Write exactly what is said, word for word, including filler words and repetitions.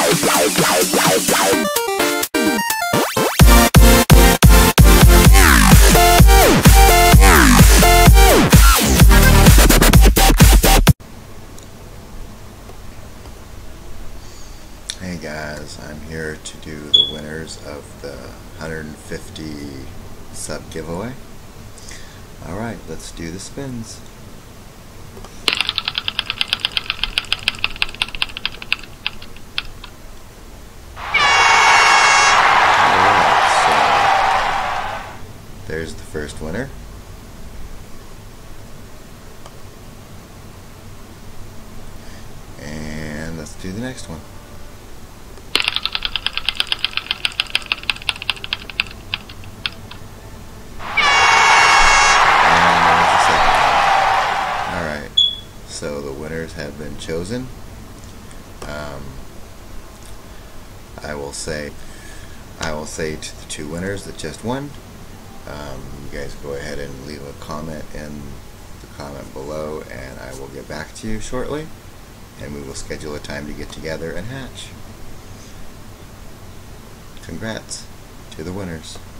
Hey guys, I'm here to do the winners of the one hundred fifty sub giveaway. Alright, let's do the spins. Alright, so there's the first winner. And let's do the next one. So the winners have been chosen. Um, I will say, I will say to the two winners that just won, um, you guys go ahead and leave a comment in the comment below, and I will get back to you shortly, and we will schedule a time to get together and hatch. Congrats to the winners.